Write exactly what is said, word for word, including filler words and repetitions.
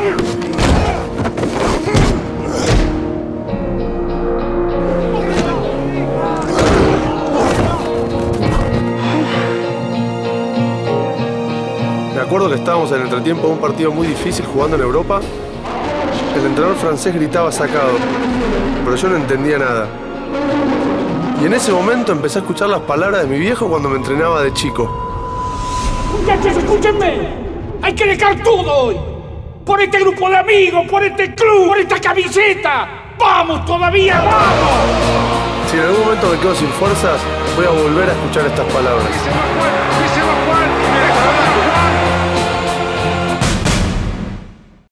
Me acuerdo que estábamos en el entretiempo de un partido muy difícil jugando en Europa. El entrenador francés gritaba sacado, pero yo no entendía nada. Y en ese momento empecé a escuchar las palabras de mi viejo cuando me entrenaba de chico. Muchachos, escúchenme. Hay que dejar todo hoy. Por este grupo de amigos, por este club, por esta camiseta. ¡Vamos todavía, vamos! Si en algún momento me quedo sin fuerzas, voy a volver a escuchar estas palabras.